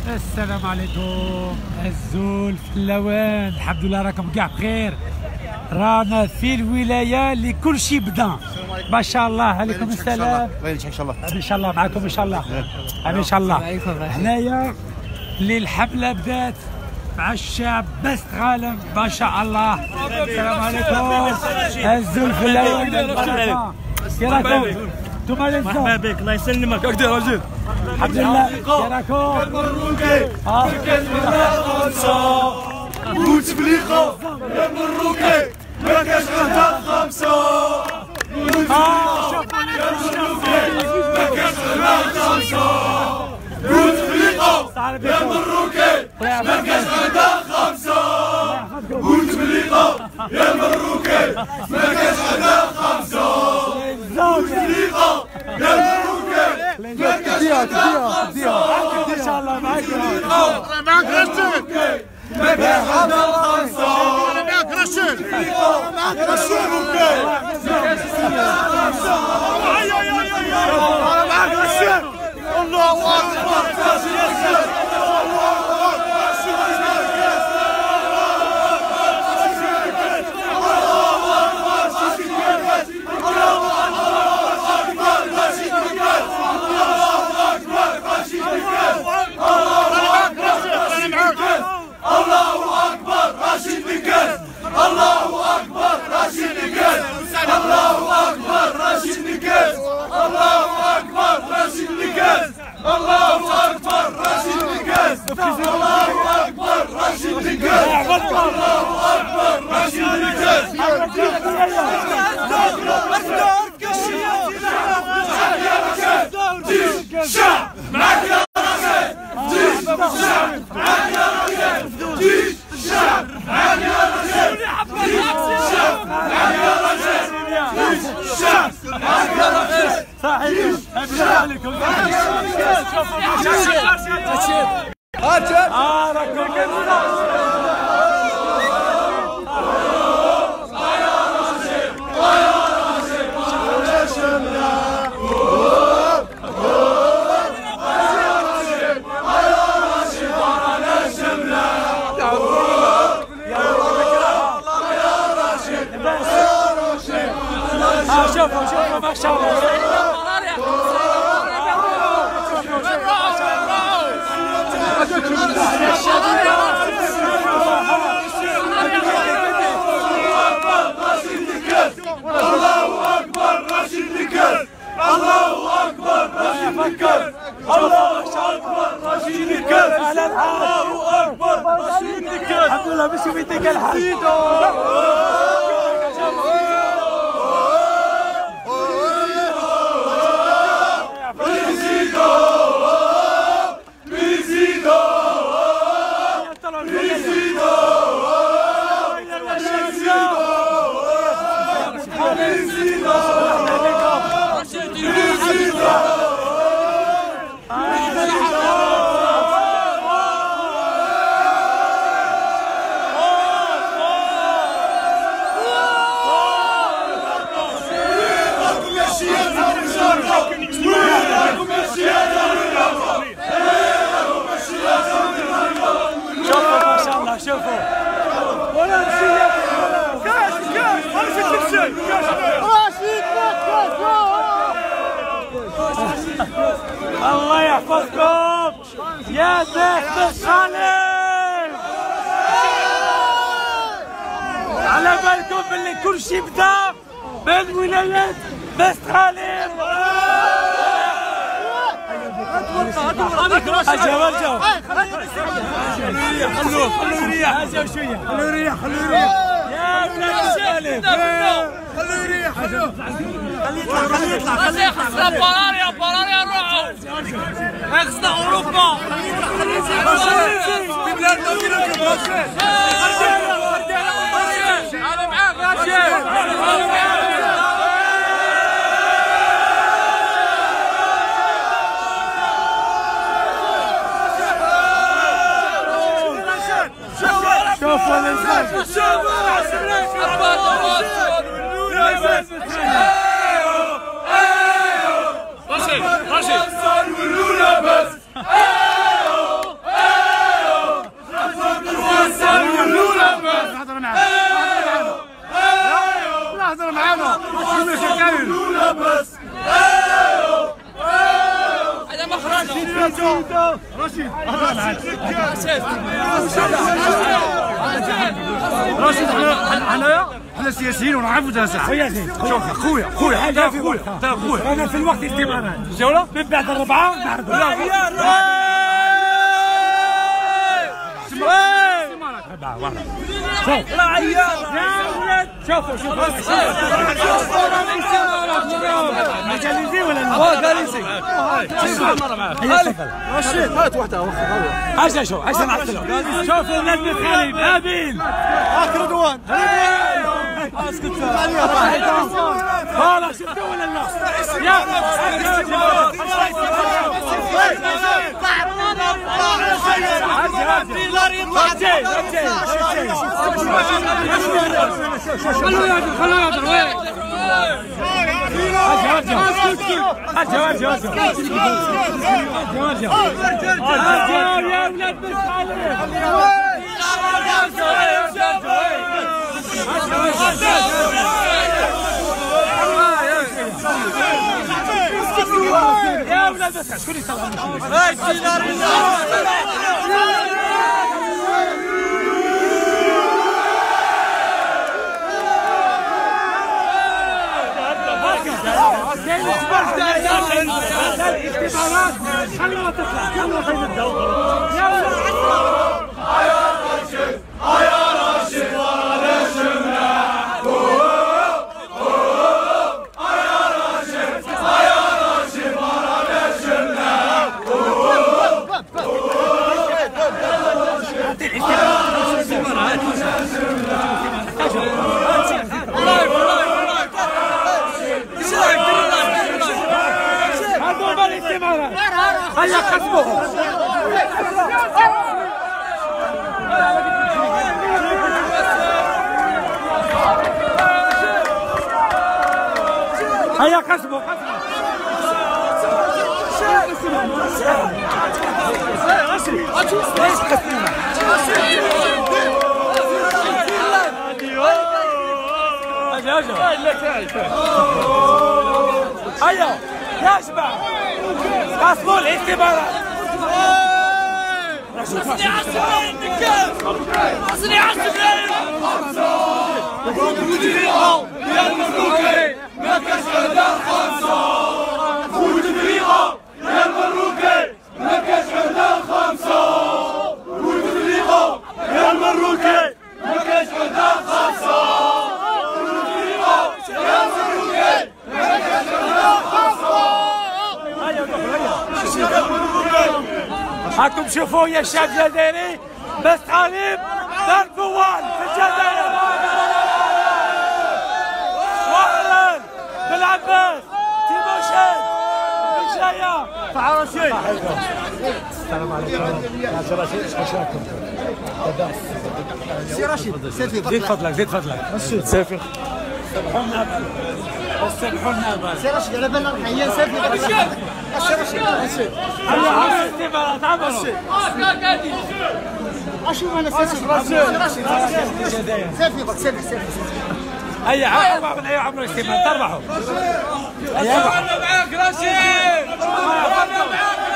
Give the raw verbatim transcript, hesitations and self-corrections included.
السلام عليكم الزول في اللوان. الحمد لله راكم كاع بخير. رانا في الولايه اللي كل شيء بدا ما شاء الله. عليكم السلام. الله ينجحك ان شاء الله. ان شاء الله معكم ان شاء الله. ان شاء الله. هنايا اللي الحمله بدات مع الشعب بس غالم ما شاء الله. السلام عليكم الزول في اللوان. كي راكم؟ انتم مرحبا بك الله يسلمك. كيف داير راجل؟ الحمد لله. كي راكم؟ مبروكي كلمة خمسة وتفليقة يا مبروكي ما كاش غدا خمسة وتفليقة يا مبروكي ما كاش غدا خمسة وتفليقة يا مبروكي ما كاش غدا خمسة وتفليقة يا مبروكي ما كاش غدا خمسة وتفليقة يا مبروكي ما كاش غدا خمسة ان شاء الله معاكم. معك رشد ما كاش غدا خمسة معك رشد معك رشد معك رشد الله اكبر. الله اكبر رشيد نكاس. الله اكبر رشيد نكاس. الله اكبر رشيد نكاس. الله اكبر رشيد نكاس. الله اكبر رشيد نكاس. الله اكبر رشيد نكاس. الله اكبر رشيد نكاس. الشعب معك يا رشيد. الشعب معك يا رشيد. الشعب معك يا رشيد. الشعب معك يا رشيد. الشعب معك يا رشيد. صحيح. بالله عليكم. اه راكم شوفوا شوفوا ما شاء الله. الله اكبر رشيد نكاس. الله اكبر رشيد نكاس. الله اكبر رشيد نكاس. الله اكبر رشيد نكاس. الحمد لله مشي بيديك الحال. شوفوا ولا شيء. كاس كاس ولا شيء تكسر. راشد كاس. الله يحفظكم يا زهد الخالد. على بالكم باللي كل شيء بدا بالولايات بس خالد. اجا ورجعوا. خلوه خلوه يريح. اجا شويه. خلوه يريح خلوه يريح. يا ولاد سالم. خلوه يريح خلوه. خليه يطلع خليه يطلع خليه يطلع. بولاريا بولاريا روحوا. اخذنا اوروبا. خليه يطلع. في بلادنا وفينا في مصر. انا معاك راشد. شوفوا الانسان. راشد راشد مخرج رشيد رشيد حنايا حنا سياسيين ونعرفوا تاع ساعه شوف خويا خويا حاجه في خويا تاع خويا انا في الوقت اجتماعات الجوله من بعد الربعه نعرضوا شوف لا عيال يا ولد شوفوا شوفوا مجاليزي ولا لا؟ اه جاليزي رشيد هات وحده عشان شوف عشان نعطلوا شوفوا ولاد الخالد هابيل هاك رضوان اسكت والله شفتوا ولا لا؟ خلوا ياكل خلوا ياكل وين؟ ارجع ارجع ارجع ارجع يا ولاد بالخالد يا ولاد بس شكون يطلع الاختبارات خلوها تطلع خلوها تبدا يا راشد يا راشد ولا شمنا يا راشد يا راشد ولا شمنا هيا كسبهم هيا كسبوا هيا يا شباب كسبوا الاختبارات اصلي عالسبعين دكان اصلي عالسبعين يا المبروكي ما كاش عندها خمسة وتفريقة يا المبروكي ما كاش عندها خمسة وتفريقة يا المبروكي ما كاش عندها خمسة وتفريقة يا المبروكي ما كاش عندها خمسة هاكم شوفوا يا الشعب الجزائري بس غالب دار فوال في الجزائر واهلا بالعباس تيموشين بشايه تعال رشيد السلام عليكم يا رشيد ايش رايكم؟ سي رشيد زيد فضلك زيد فضلك سافر سامحونا سامحونا سي رشيد على بالنا الحياه سافر سي رشيد هيا الاختبارات عملوا اشوف انا سي رشيد سافر بك سافر سافر هيا عمرو هيا عمرو الاختبار تربحوا هيا معاك رشيد